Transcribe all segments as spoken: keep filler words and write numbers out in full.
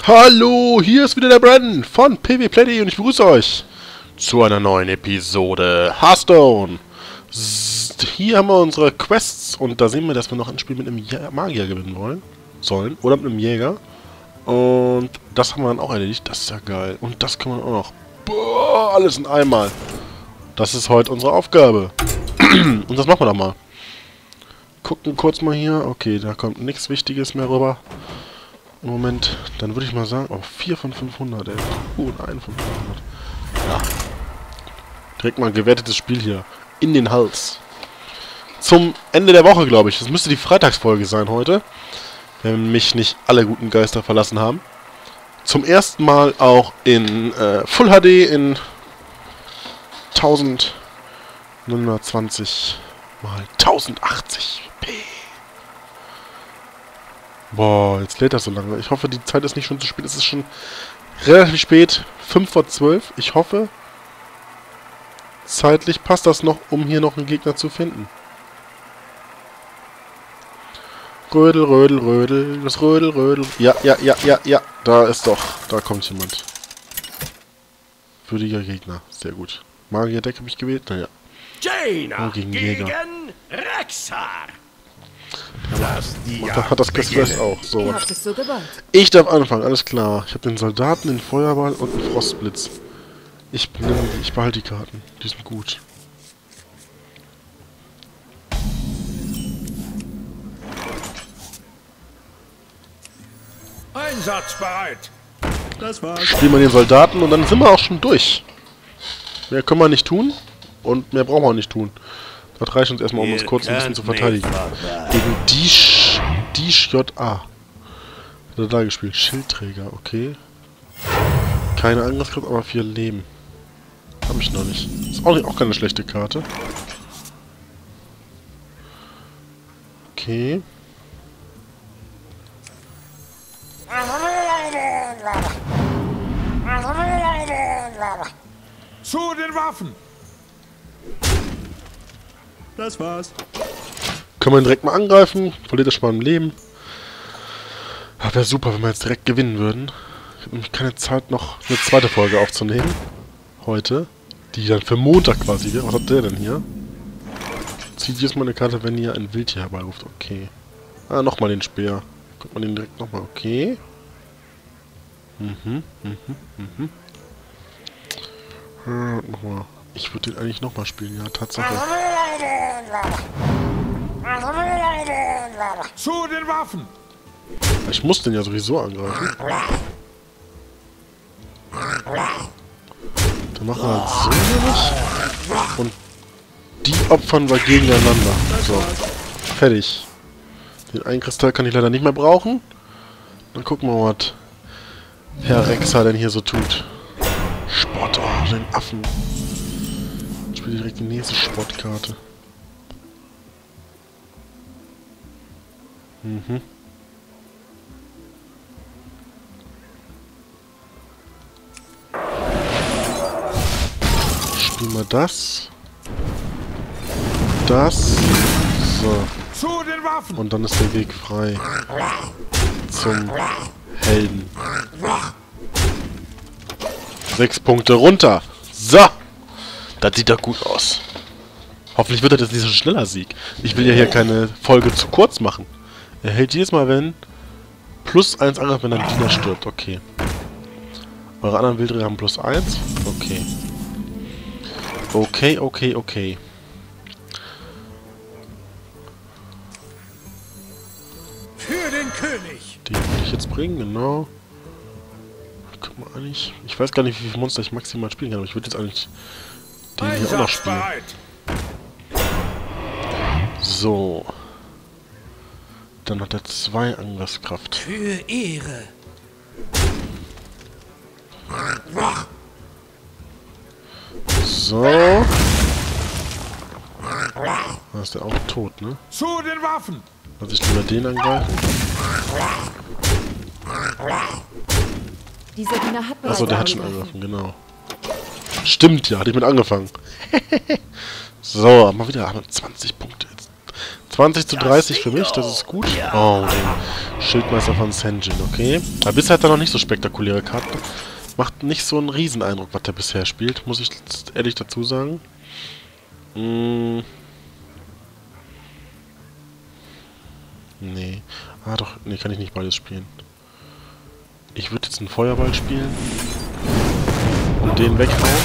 Hallo, hier ist wieder der Brandon von PvPlay und ich begrüße euch zu einer neuen Episode Hearthstone. Hier haben wir unsere Quests und da sehen wir, dass wir noch ein Spiel mit einem Magier gewinnen wollen, sollen oder mit einem Jäger. Und das haben wir dann auch erledigt, das ist ja geil. Und das können wir auch noch. Boah, alles in einmal. Das ist heute unsere Aufgabe. Und das machen wir doch mal. Gucken kurz mal hier. Okay, da kommt nichts Wichtiges mehr rüber. Im Moment, dann würde ich mal sagen, oh, vier von fünfhundert, ey. Uh, und ein von fünfhundert. Ja. Direkt mal ein gewertetes Spiel hier. In den Hals. Zum Ende der Woche, glaube ich. Das müsste die Freitagsfolge sein heute. Wenn mich nicht alle guten Geister verlassen haben. Zum ersten Mal auch in äh, Full H D in neunzehnhundertzwanzig mal tausendachtzig p. Boah, jetzt lädt das so lange. Ich hoffe, die Zeit ist nicht schon zu spät. Es ist schon relativ spät. fünf vor zwölf. Ich hoffe, zeitlich passt das noch, um hier noch einen Gegner zu finden. Rödel, Rödel, Rödel. Das Rödel, Rödel. Ja, ja, ja, ja, ja. Da ist doch. Da kommt jemand. Würdiger Gegner. Sehr gut. Magier-Deck habe ich gewählt. Naja. Jaina oh, gegen, gegen Jäger. Rexxar. Das da hat das Quest auch. So. So ich darf anfangen, alles klar. Ich habe den Soldaten, den Feuerball und den Frostblitz. Ich, ich behalte die Karten. Die sind gut. Einsatzbereit. Das war's. Spielen wir den Soldaten und dann sind wir auch schon durch. Mehr können wir nicht tun und mehr brauchen wir auch nicht tun. Das reicht uns erstmal, um uns kurz ein bisschen zu verteidigen. Gegen Dish, Dish J A. Hat er da gespielt? Schildträger, okay. Keine Angriffskraft, aber vier Leben. Hab ich noch nicht. Ist auch, nicht, auch keine schlechte Karte. Okay. Zu den Waffen. Das war's. Können wir ihn direkt mal angreifen. Verliert er schon mal im Leben. Ja, wäre super, wenn wir jetzt direkt gewinnen würden. Ich habe nämlich keine Zeit, noch eine zweite Folge aufzunehmen. Heute. Die dann für Montag quasi wäre. Was hat der denn hier? Zieht jetzt mal eine Karte, wenn ihr ein Wildtier herbeiruft. Okay. Ah, nochmal den Speer. Guckt man den direkt nochmal. Okay. Mhm, mhm, mhm. Äh, nochmal. Ich würde den eigentlich nochmal spielen, ja, Tatsache. Zu den Waffen. Ich muss den ja sowieso angreifen. Dann machen wir halt so nämlich. Und die opfern wir gegeneinander. So. Fertig. Den einen Kristall kann ich leider nicht mehr brauchen. Dann gucken wir mal, was Herr Rexxar denn hier so tut. Spott, oh, den Affen. Ich spiele direkt die nächste Sportkarte. Mhm. Spielen wir das. Das. So. Zu den Waffen. Und dann ist der Weg frei. Zum Helden. Sechs Punkte runter. So. Das sieht doch gut aus. Hoffentlich wird das jetzt nicht so ein schneller Sieg. Ich will ja hier keine Folge zu kurz machen. Er hält jedes Mal, wenn plus eins Angriff, wenn ein Diener stirbt. Okay. Eure anderen Wildträger haben plus eins. Okay. Okay, okay, okay. Für den König. Den will ich jetzt bringen, genau. Guck mal eigentlich. Ich weiß gar nicht, wie viele Monster ich maximal spielen kann, aber ich würde jetzt eigentlich den hier auch noch spielen. So. Dann hat er zwei Angriffskraft. Für Ehre. So. Da ist der auch tot, ne? Zu den Waffen. Lass ich lieber den angreifen. Dieser Diener hat Achso, der hat schon angegriffen, genau. Stimmt, ja, hatte ich mit angefangen. So, mal wieder zwanzig Punkte jetzt. zwanzig zu dreißig für mich, das ist gut. Oh, den Schildmeister von Senjin, okay. Aber bisher hat er noch nicht so spektakuläre Karten. Macht nicht so einen Rieseneindruck, was der bisher spielt, muss ich ehrlich dazu sagen. Hm. Nee. Ah doch, nee, kann ich nicht beides spielen. Ich würde jetzt einen Feuerball spielen. Und den weghauen.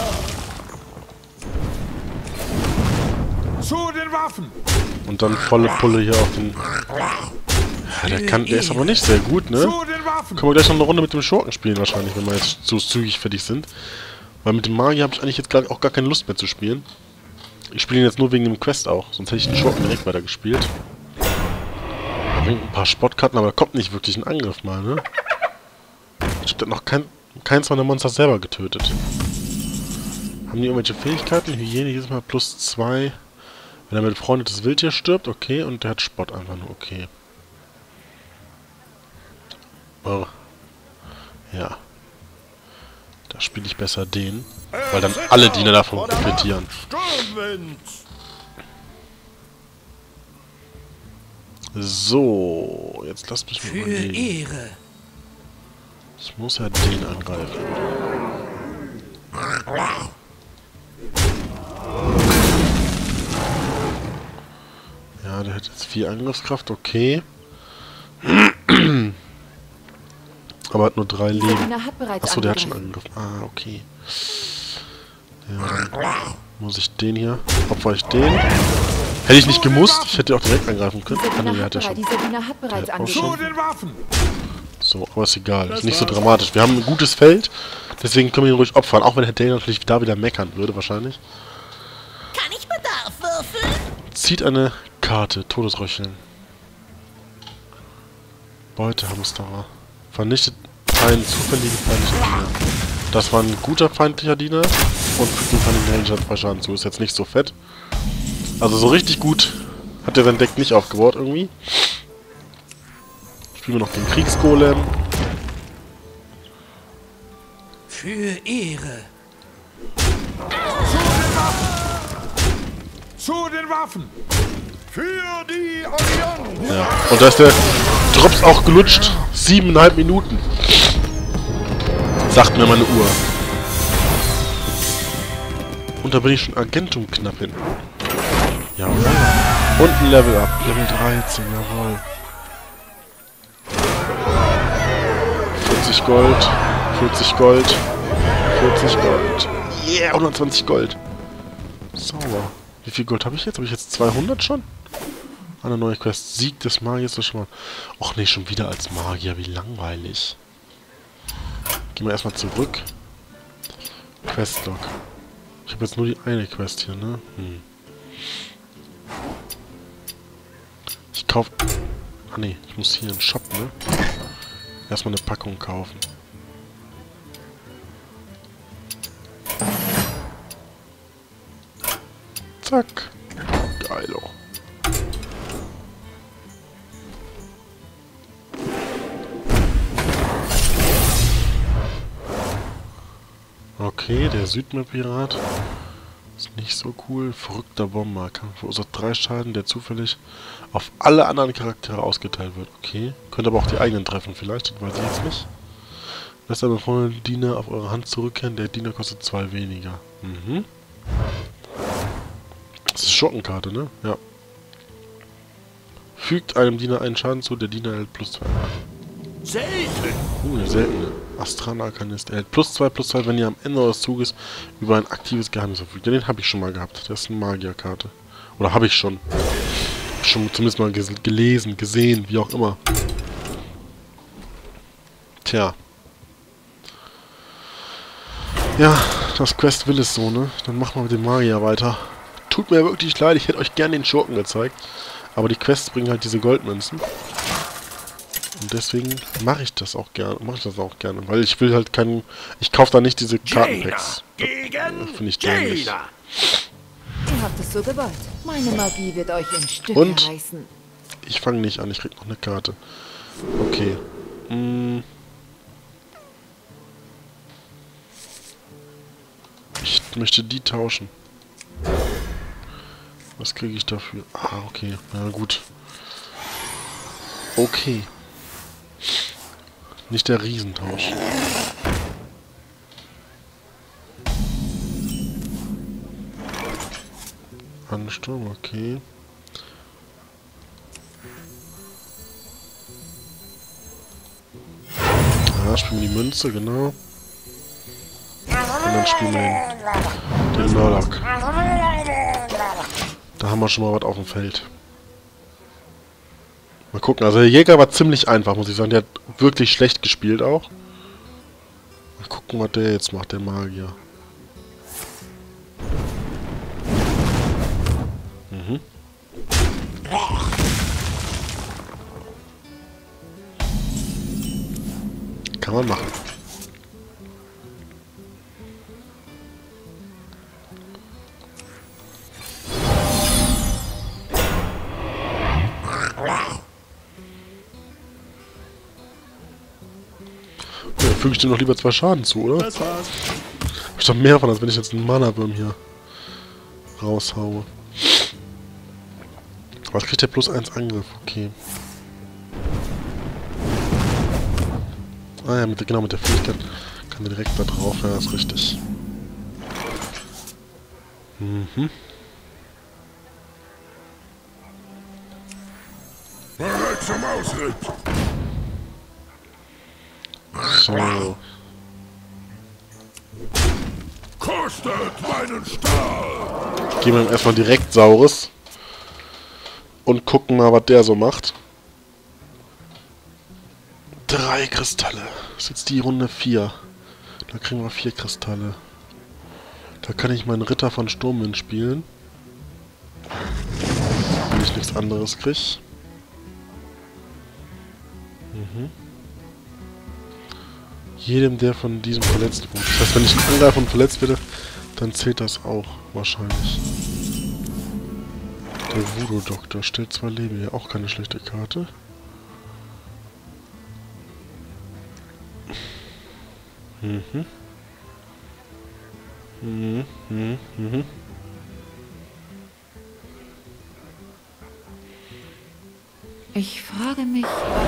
Zu den Waffen! Und dann volle Pulle hier auf den... Ja, der kann, der ist aber nicht sehr gut, ne? Zu den Waffen! Können wir gleich noch eine Runde mit dem Schurken spielen wahrscheinlich, wenn wir jetzt so zügig fertig sind. Weil mit dem Magier habe ich eigentlich jetzt gar, auch gar keine Lust mehr zu spielen. Ich spiele ihn jetzt nur wegen dem Quest auch, sonst hätte ich den Schurken direkt weiter gespielt. Er bringt ein paar Spottkarten, aber kommt nicht wirklich ein Angriff mal, ne? Ich habe noch kein, keins meiner Monster selber getötet. Haben die irgendwelche Fähigkeiten? Hygiene jedes Mal plus zwei. Wenn er mit befreundetes Wildtier stirbt, okay. Und der hat Spott einfach nur, okay. Oh. Ja. Da spiele ich besser den. Weil dann alle Diener davon profitieren. So, jetzt lasst mich mal Für überlegen. Ehre! Ich muss ja den angreifen. Ja, der hat jetzt vier Angriffskraft, okay. Aber hat nur drei Der Leben. Diener hat bereits Achso, der hat schon angegriffen. angegriffen. Ah, okay. Ja, dann muss ich den hier. Opfer ich den. Hätte ich nicht gemusst, ich hätte auch direkt angreifen können. Dieser Ah, nee, Diener der hat hat ja bereit, schon. dieser Diener hat bereits Der hat auch Zu schon. angegriffen. den Waffen! So, aber ist egal. Ist nicht so dramatisch. Wir haben ein gutes Feld. Deswegen können wir ihn ruhig opfern. Auch wenn Herr Dale natürlich da wieder meckern würde, wahrscheinlich. Kann ich Bedarf würfeln? Zieht eine Karte. Todesröcheln. Beutehamsterer. Vernichtet einen zufälligen feindlichen Diener. Das war ein guter feindlicher Diener. Und fügt dem feindlichen Helden zwei Schaden zu. Ist jetzt nicht so fett. Also so richtig gut hat er sein Deck nicht aufgebaut irgendwie. Spielen wir noch den Kriegsgolem. Für Ehre! Zu den Waffen! Zu den Waffen! Für die Allianz! Ja. Und da ist der Drops auch gelutscht. Siebeneinhalb Minuten. Sagt mir meine Uhr. Und da bin ich schon Agentum knapp hin. Jawohl. Und ein Level up. Level dreizehn, jawohl. vierzig Gold. vierzig Gold. vierzig Gold. Yeah, hundertzwanzig Gold. Sauber. Wie viel Gold habe ich jetzt? Habe ich jetzt zweihundert schon? Eine neue Quest. Sieg des Magiers des Schwan. Och nee, schon wieder als Magier. Wie langweilig. Gehen wir erstmal zurück. Questlog. Ich habe jetzt nur die eine Quest hier, ne? Hm. Ich kaufe... Ah ne, ich muss hier einen Shop, ne? Erstmal eine Packung kaufen. Zack. Geilo. Okay, der Südmeerpirat ist nicht so cool. Verrückter Bomber. Kann verursacht drei Schaden, der zufällig auf alle anderen Charaktere ausgeteilt wird. Okay. Könnte aber auch die eigenen treffen vielleicht, das weiß ich jetzt nicht. Lasst aber vorne den Diener auf eure Hand zurückkehren. Der Diener kostet zwei weniger. Mhm. Das ist Schurkenkarte, ne? Ja. Fügt einem Diener einen Schaden zu, der Diener erhält plus zwei. Selten! Uh, eine seltene. Astral-Arkanist. Er hält plus zwei, plus zwei, wenn ihr am Ende eures Zuges über ein aktives Geheimnis verfügt. Ja, den habe ich schon mal gehabt. Das ist eine Magierkarte. Oder habe ich schon. Schon zumindest mal ges gelesen, gesehen, wie auch immer. Tja. Ja, das Quest will es so, ne? Dann machen wir mit dem Magier weiter. Tut mir wirklich leid, ich hätte euch gerne den Schurken gezeigt. Aber die Quests bringen halt diese Goldmünzen. Und deswegen mache ich das auch gerne, mache ich das auch gerne, weil ich will halt keinen, ich kaufe da nicht diese Kartenpacks. Finde ich dämlich. Ihr habt es so gewollt. Meine Magie wird euch in Stücke Und? reißen. Ich fange nicht an, ich krieg noch eine Karte. Okay. Hm. Ich möchte die tauschen. Was kriege ich dafür? Ah, okay. Na gut. Okay. Nicht der Riesentausch. Ansturm, okay. Ja, spielen wir die Münze, genau. Und dann spielen wir den, den Murloc. Da haben wir schon mal was auf dem Feld. Mal gucken, also der Jäger war ziemlich einfach, muss ich sagen. Der hat wirklich schlecht gespielt auch. Mal gucken, was der jetzt macht, der Magier. Mhm. Kann man machen. Ja, füge ich dir noch lieber zwei Schaden zu, oder? Das war's. Hab ich doch mehr von, als wenn ich jetzt einen Mana-Wurm hier raushaue. Was kriegt der plus eins Angriff? Okay. Ah ja, mit der, genau, mit der Fähigkeit kann er direkt da drauf, ja, ist richtig. Mhm. Bereit zum Ausritt. So. Kostet meinen Stahl. Geben wir ihm erstmal direkt Saures. Und gucken mal, was der so macht. Drei Kristalle. Das ist jetzt die Runde vier. Da kriegen wir vier Kristalle. Da kann ich meinen Ritter von Sturmwind spielen. Wenn ich nichts anderes kriege. Mhm. Jedem, der von diesem verletzt wurde. Das heißt, wenn ich einen Angreifer und verletzt werde, dann zählt das auch wahrscheinlich. Der Voodoo-Doktor stellt zwei Leben hier. Auch keine schlechte Karte. Mhm. Mhm. Mhm. Mhm. Ich frage mich...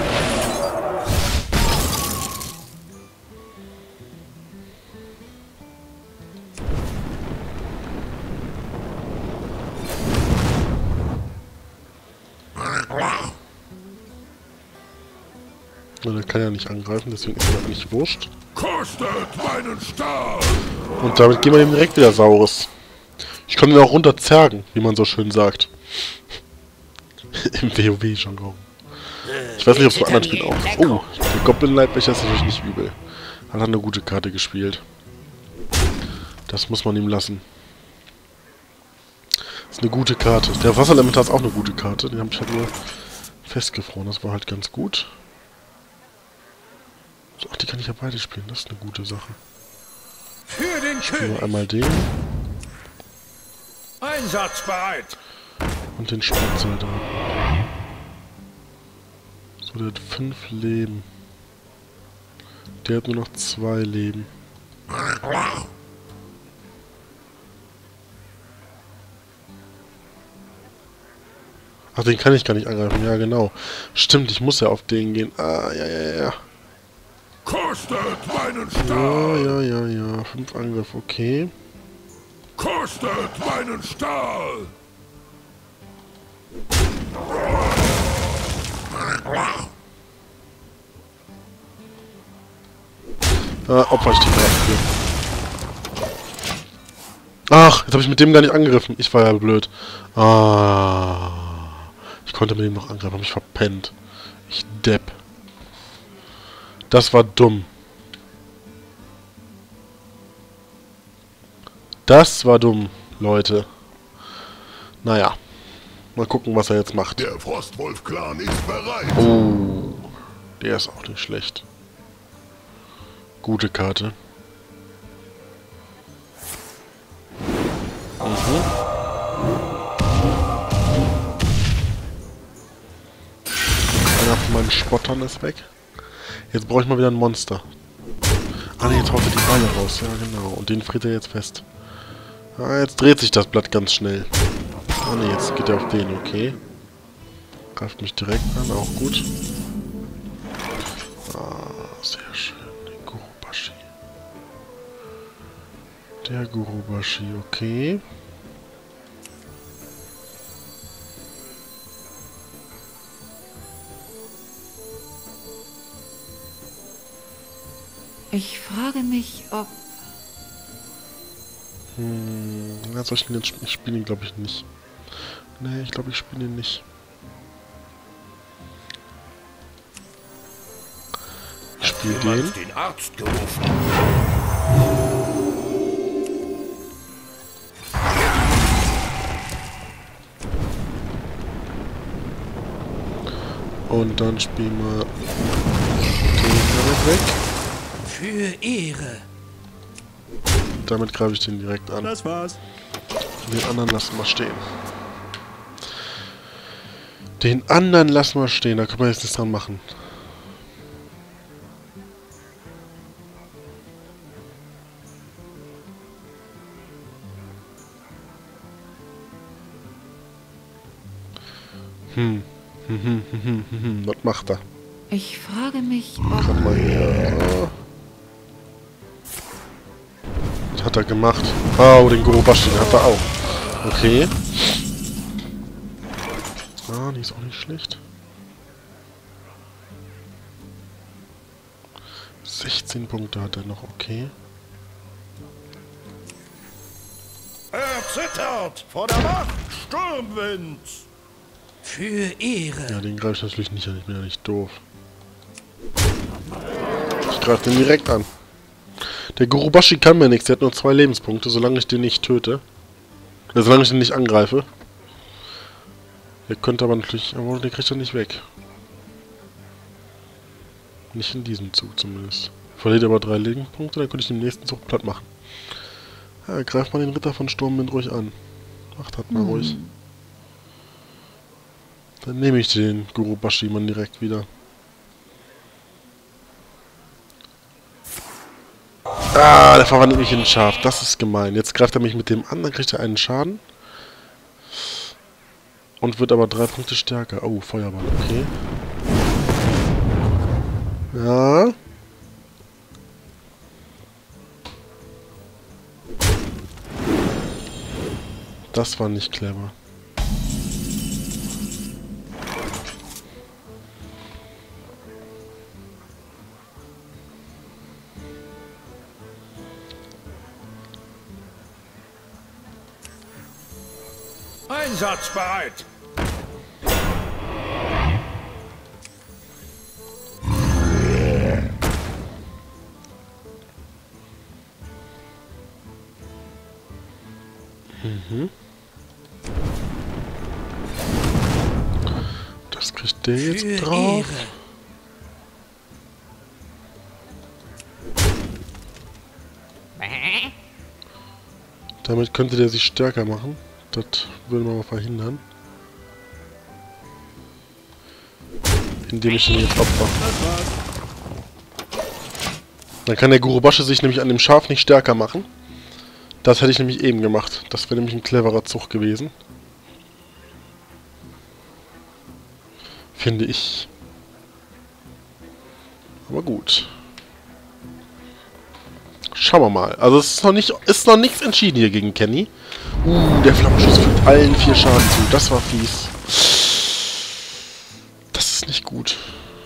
Na, der kann ja nicht angreifen, deswegen ist er nicht wurscht. Kostet meinen Stahl. Und damit gehen wir ihm direkt wieder Saures. Ich kann ihn auch runterzergen, wie man so schön sagt. Im WoW-Jargon. Ich weiß nicht, ob es bei anderen Spielen auch ist. Oh, der Goblin-Leibwächter ist natürlich nicht übel. Hat eine gute Karte gespielt. Das muss man ihm lassen. Das ist eine gute Karte. Der Wasserelementar ist auch eine gute Karte. Den habe ich halt nur festgefroren. Das war halt ganz gut. Ach, die kann ich ja beide spielen. Das ist eine gute Sache. Für den Spielen wir König. einmal den Einsatzbereit. und den Sportsoldaten. So, der hat fünf Leben. Der hat nur noch zwei Leben. Ach, den kann ich gar nicht angreifen. Ja, genau. Stimmt, ich muss ja auf den gehen. Ah, ja, ja, ja. Kostet meinen Ja, Stahl. ja, ja, ja. Fünf Angriff, okay. Kostet meinen Stahl. Ah, opfer ich die Kraft für. Ach, jetzt habe ich mit dem gar nicht angegriffen. Ich war ja blöd. Ah. Ich konnte mit dem noch angreifen, habe ich verpennt. Ich Depp. Das war dumm. Das war dumm, Leute. Naja. Mal gucken, was er jetzt macht. Der Frostwolf-Clan ist bereit. Oh. Der ist auch nicht schlecht. Gute Karte. Mhm. Einer von meinen Spottern ist weg. Jetzt brauche ich mal wieder ein Monster. Ah ne, jetzt haut er die Beine raus. Ja, genau. Und den friert er jetzt fest. Ah, jetzt dreht sich das Blatt ganz schnell. Ah ne, jetzt geht er auf den, okay. Greift mich direkt an, auch gut. Ah, sehr schön. Der Gurubashi. Der Gurubashi, okay. Ich frage mich, ob... Hm, na, soll ich den jetzt spielen? Ich spiele ihn, glaube ich, nicht. Nee, ich glaube, ich spiele ihn nicht. Ich spiele den. Den Arzt gerufen. Und dann spielen wir den damit weg. Für Ehre. Damit greife ich den direkt an. Das war's. Den anderen lassen wir stehen. Den anderen lassen wir stehen. Da können wir jetzt nichts dran machen. Hm. Hm, hm, hm, hm, hm, hm. Was macht er? Ich frage mich, Guck ob... mal hier. Was hat er gemacht? Oh, den Gurubashi, den hat er auch. Okay. Ah, die ist auch nicht schlecht. sechzehn Punkte hat er noch, okay. Er zittert vor der Macht Sturmwinds. Für Ehre. Ja, den greife ich natürlich nicht an, ich bin ja nicht doof. Ich greife den direkt an. Der Gurubashi kann mir nichts, der hat nur zwei Lebenspunkte, solange ich den nicht töte. Äh, solange ich den nicht angreife. Der könnte aber natürlich... Aber den kriegt er nicht weg. Nicht in diesem Zug zumindest. Verliert aber drei Lebenspunkte, dann könnte ich den nächsten Zug platt machen. Ja, greift mal den Ritter von Sturmwind ruhig an. Macht das mal hm. ruhig. Dann nehme ich den Gurubashi-Mann direkt wieder. Ah, der verwandelt mich in ein Schaf. Das ist gemein. Jetzt greift er mich mit dem an, dann kriegt er einen Schaden. Und wird aber drei Punkte stärker. Oh, Feuerball, okay. Ja. Das war nicht clever. Einsatzbereit. Mhm. Das kriegt der jetzt Für drauf. Ehre. Damit könnte der sich stärker machen. Das würde man mal verhindern. Indem ich ihn jetzt opfer. Dann kann der Gurubashi sich nämlich an dem Schaf nicht stärker machen. Das hätte ich nämlich eben gemacht. Das wäre nämlich ein cleverer Zug gewesen. Finde ich. Aber gut. Schauen wir mal. Also es ist noch nicht, ist noch nichts entschieden hier gegen Kenny. Uh, der Flammenschuss fügt allen vier Schaden zu. Das war fies. Das ist nicht gut.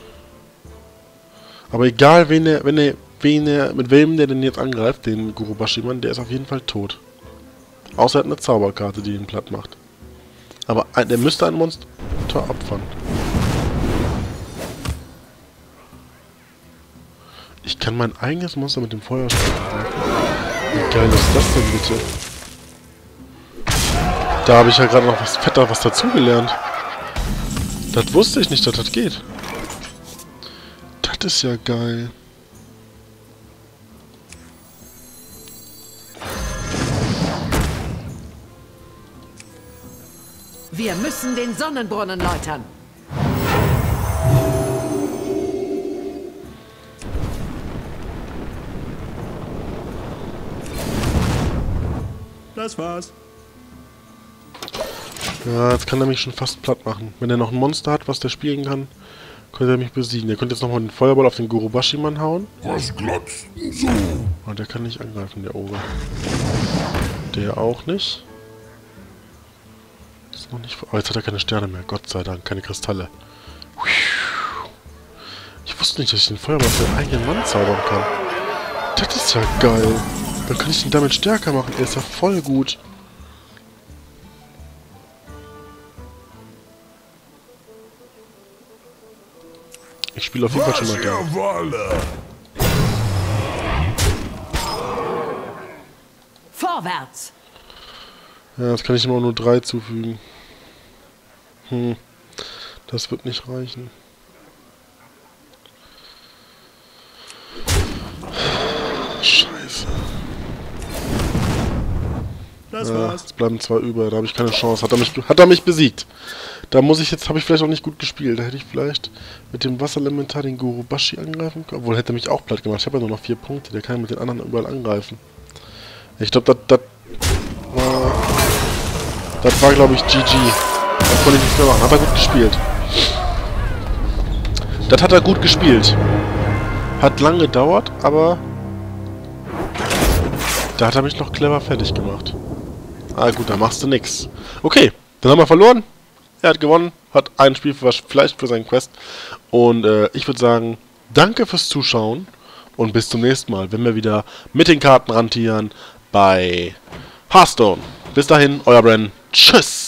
Aber egal, wen er, wenn er, wen er, mit wem der denn jetzt angreift, den Gurubashi-Mann, der ist auf jeden Fall tot. Außer er hat eine Zauberkarte, die ihn platt macht. Aber ein, der müsste ein Monster opfern. Ich kann mein eigenes Monster mit dem Feuerstein angreifen. Wie geil ist das denn bitte? Da habe ich ja gerade noch was fetter was dazugelernt. Das wusste ich nicht, dass das geht. Das ist ja geil. Wir müssen den Sonnenbrunnen läutern. Das war's. Ja, jetzt kann er mich schon fast platt machen. Wenn er noch ein Monster hat, was der spielen kann, könnte er mich besiegen. Er könnte jetzt nochmal den Feuerball auf den Gurubashi-Mann hauen. Was glotzt so? Und der kann nicht angreifen, der Ogre. Der auch nicht. Ist noch nicht... Oh, jetzt hat er keine Sterne mehr. Gott sei Dank, keine Kristalle. Ich wusste nicht, dass ich den Feuerball für den eigenen Mann zaubern kann. Das ist ja geil. Dann kann ich ihn damit stärker machen. Er ist ja voll gut. Ich spiele auf jeden Fall schon mal gerne. Wolle. Vorwärts! Ja, jetzt kann ich ihm auch nur drei zufügen. Hm. Das wird nicht reichen. Scheiße. Das Ja, war's. jetzt bleiben zwei über, da habe ich keine Chance. Hat er mich, hat er mich besiegt. Da muss ich jetzt, habe ich vielleicht auch nicht gut gespielt. Da hätte ich vielleicht mit dem Wasserelementar den Gurubashi angreifen können. Obwohl, hätte er mich auch platt gemacht. Ich habe ja nur noch vier Punkte. Der kann mit den anderen überall angreifen. Ich glaube, das, das war, das war, glaube ich, G G. Da konnte ich nichts mehr machen. Hat er gut gespielt. Das hat er gut gespielt. Hat lang gedauert, aber da hat er mich noch clever fertig gemacht. Ah gut, da machst du nix. Okay, dann haben wir verloren. Er hat gewonnen, hat ein Spiel für, vielleicht für seinen Quest. Und äh, ich würde sagen, danke fürs Zuschauen und bis zum nächsten Mal, wenn wir wieder mit den Karten rantieren bei Hearthstone. Bis dahin, euer Bren. Tschüss!